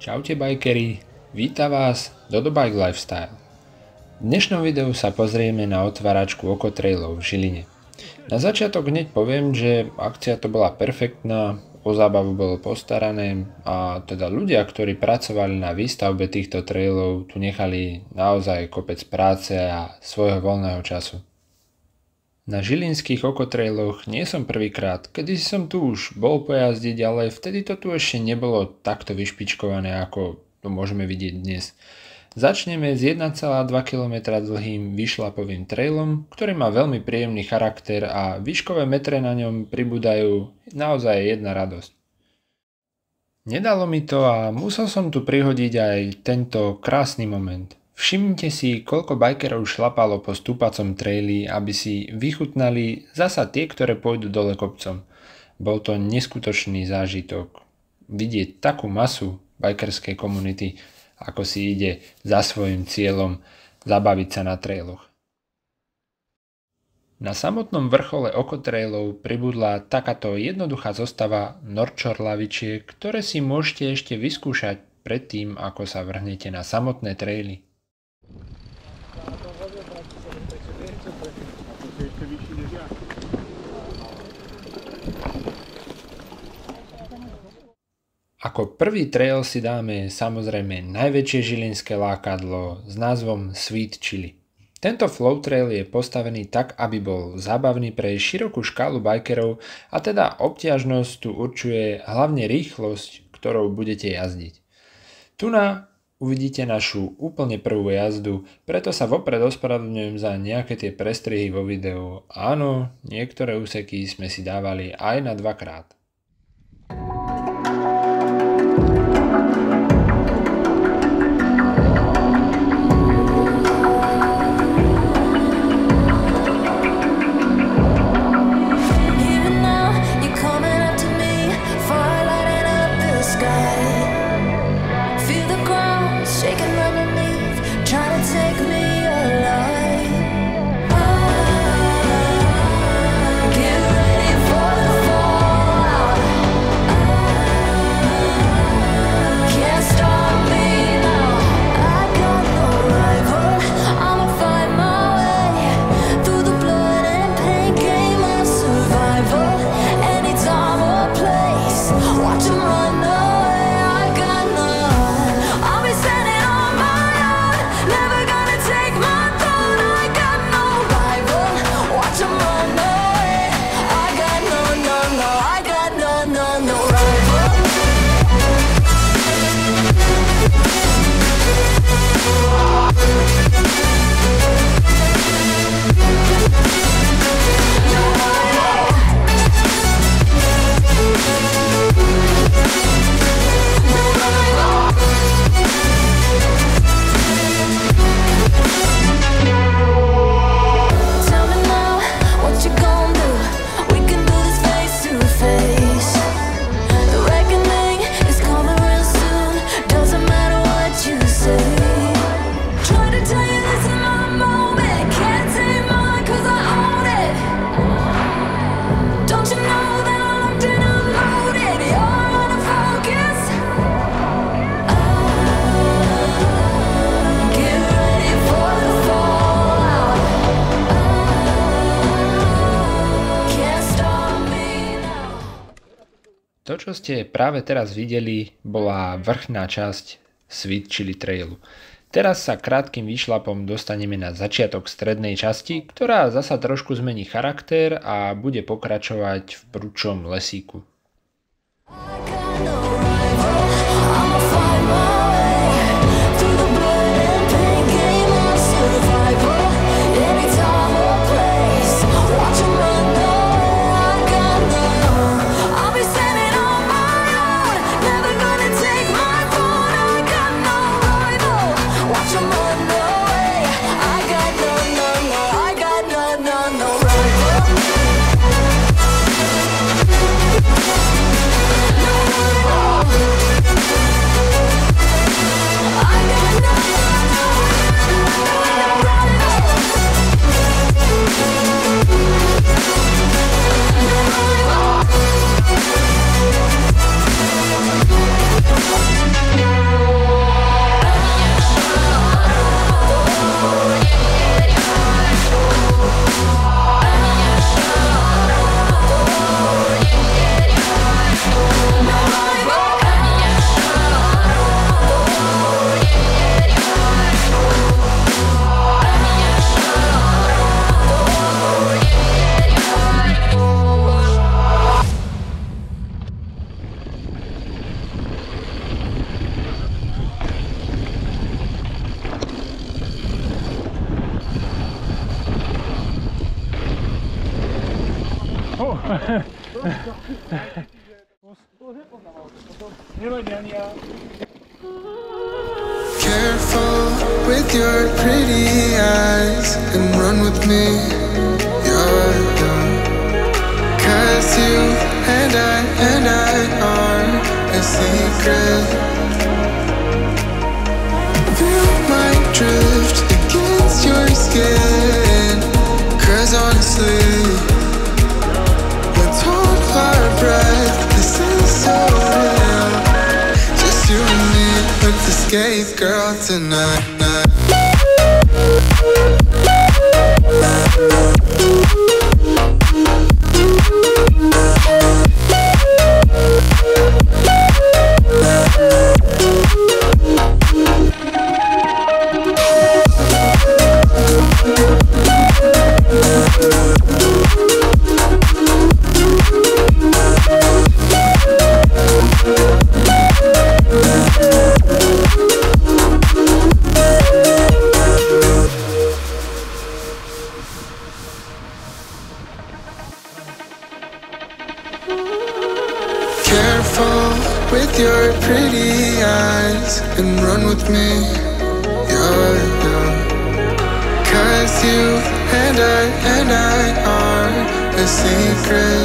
Čaute bajkeri, vítam vás Dodo Bike Lifestyle. V dnešnom videu sa pozrieme na otváračku Okotrailov v Žiline. Na začiatok hneď poviem, že akcia to bola perfektná, o zábavu bolo postarané a teda ľudia, ktorí pracovali na výstavbe týchto trailov, tu nechali naozaj kopec práce a svojho voľného času. Na žilinských Okotrailoch nie som prvýkrát, kedysi som tu už bol pojazdiť, ale vtedy to tu ešte nebolo takto vyšpičkované, ako to môžeme vidieť dnes. Začneme s 1,2 km dlhým vyšlapovým trailom, ktorý má veľmi príjemný charakter a výškové metre na ňom pribúdajú naozaj jedna radosť. Nedalo mi to a musel som tu prihodiť aj tento krásny moment. Všimnite si, koľko bajkerov šlapalo po stúpacom traili, aby si vychutnali zasa tie, ktoré pôjdu dole kopcom. Bol to neskutočný zážitok. Vidieť takú masu bajkerskej komunity, ako si ide za svojím cieľom zabaviť sa na trailoch. Na samotnom vrchole Okotrailov pribudla takáto jednoduchá zostava Norčor lavičiek, ktoré si môžete ešte vyskúšať predtým, ako sa vrhnete na samotné traily. Ako prvý trail si dáme samozrejme najväčšie žilinské lákadlo s názvom Sweet Chili. Tento flow trail je postavený tak, aby bol zábavný pre širokú škálu bajkerov a teda obťažnosť tu určuje hlavne rýchlosť, ktorou budete jazdiť. Tu uvidíte našu úplne prvú jazdu, preto sa vopred ospravedlňujem za nejaké tie prestrihy vo videu. Áno, niektoré úseky sme si dávali aj na dvakrát. To, čo ste práve teraz videli, bola vrchná časť Sweet Chili Trailu. Teraz sa krátkym výšlapom dostaneme na začiatok strednej časti, ktorá zasa trošku zmení charakter a bude pokračovať v prudšom lesíku. No Careful with your pretty eyes and run with me. You're young. 'Cause you and I are a secret. Feel my drift against your skin. 'Cause honestly, let's hold our breath. This is so real. Just you and me with the escape girl tonight. Careful with your pretty eyes and run with me. You're young. 'Cause you and I are a secret.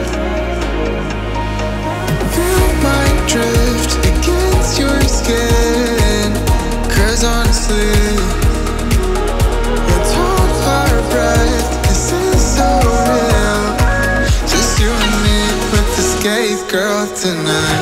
Feel my drift against your skin. 'Cause honestly, let's hold our breath. This is so real. Just you and me with the escape girl tonight.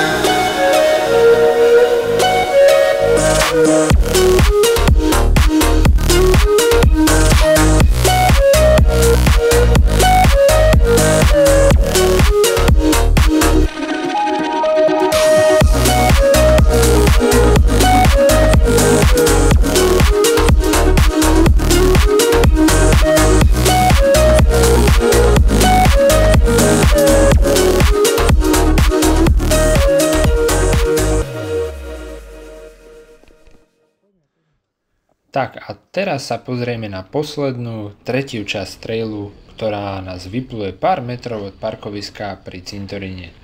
Tak a teraz sa pozrieme na poslednú, tretiu časť trailu, ktorá nás vypluje pár metrov od parkoviska pri cintoríne.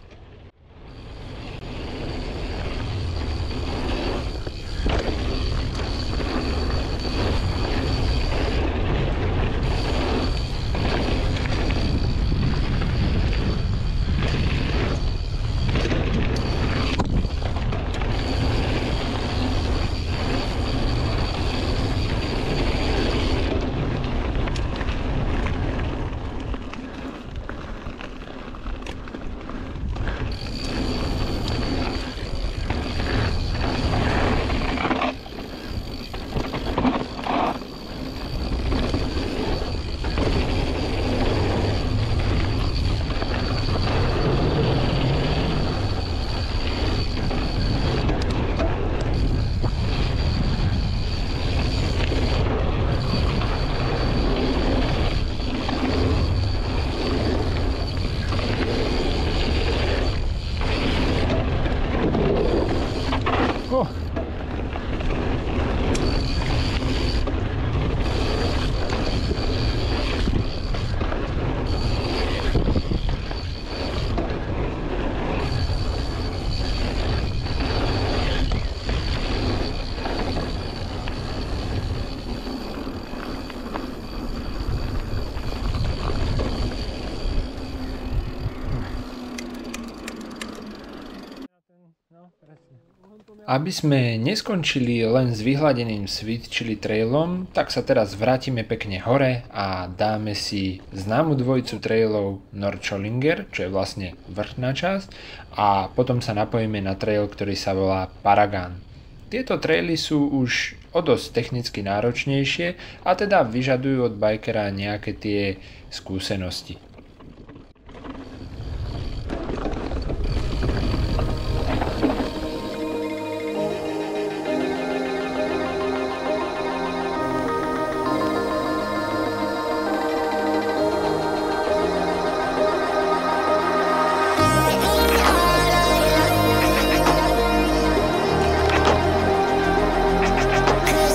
Aby sme neskončili len s vyhladeným Sweet Chili trailom, tak sa teraz vrátime pekne hore a dáme si známu dvojicu trailov Nordschollinger, čo je vlastne vrchná časť, a potom sa napojíme na trail, ktorý sa volá Paragon. Tieto traily sú už o dosť technicky náročnejšie a teda vyžadujú od bikera nejaké tie skúsenosti.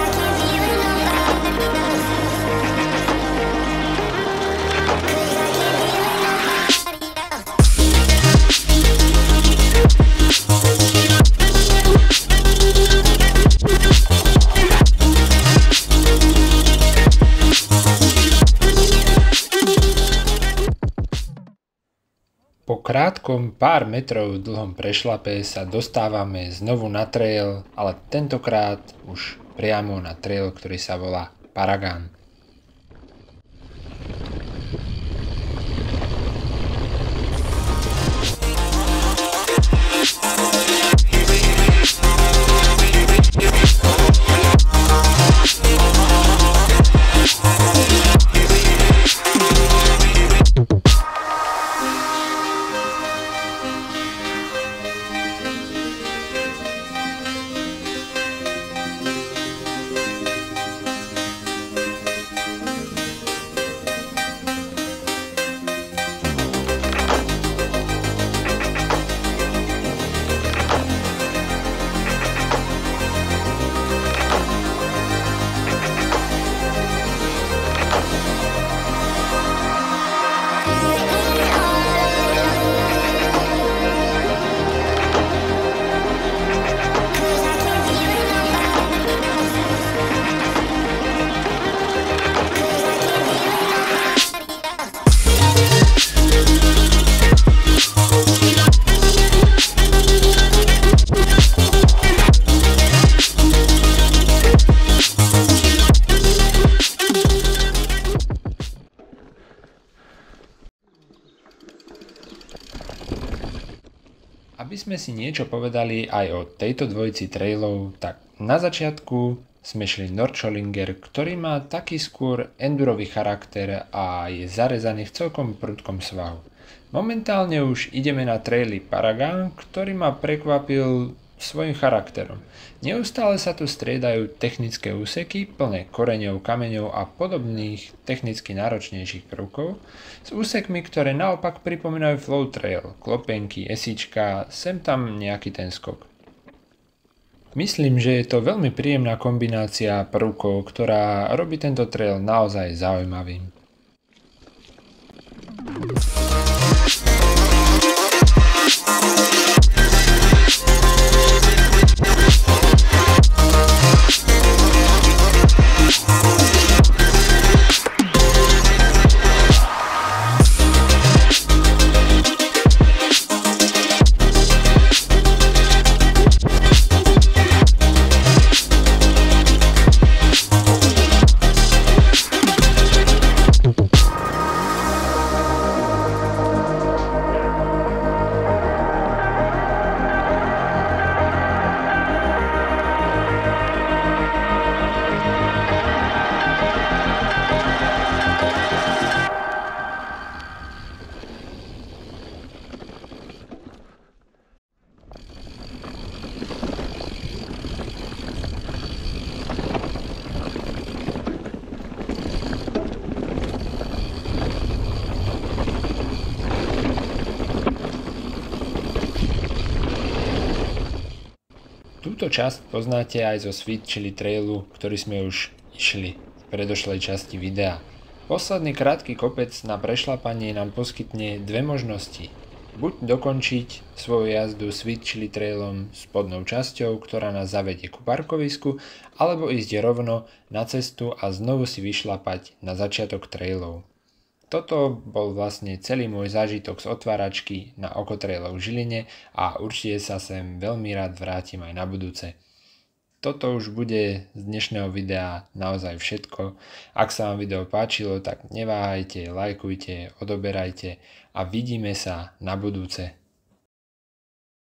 Cause I krátkom pár metrov dlhom prešlape sa dostávame znovu na trail, ale tentokrát už priamo na trail, ktorý sa volá Paragon. Aby sme si niečo povedali aj o tejto dvojici trailov, tak na začiatku sme šli Nordschollinger, ktorý má taký skôr endurový charakter a je zarezaný v celkom prudkom svahu. Momentálne už ideme na traily Paragon, ktorý ma prekvapil svojim charakterom. Neustále sa tu striedajú technické úseky plné koreňov, kameňov a podobných technicky náročnejších prvkov s úsekmi, ktoré naopak pripomínajú flow trail, klopenky, esíčka, sem tam nejaký ten skok. Myslím, že je to veľmi príjemná kombinácia prvkov, ktorá robí tento trail naozaj zaujímavým. Túto časť poznáte aj zo Sweet Chili Trailu, ktorý sme už išli v predošlej časti videa. Posledný krátky kopec na prešlapanie nám poskytne dve možnosti. Buď dokončiť svoju jazdu Sweet Chili Trailom spodnou časťou, ktorá nás zavedie ku parkovisku, alebo ísť rovno na cestu a znovu si vyšlapať na začiatok trailov. Toto bol vlastne celý môj zážitok z otváračky na Okotrailov v Žiline a určite sa sem veľmi rád vrátim aj na budúce. Toto už bude z dnešného videa naozaj všetko. Ak sa vám video páčilo, tak neváhajte, lajkujte, odoberajte a vidíme sa na budúce.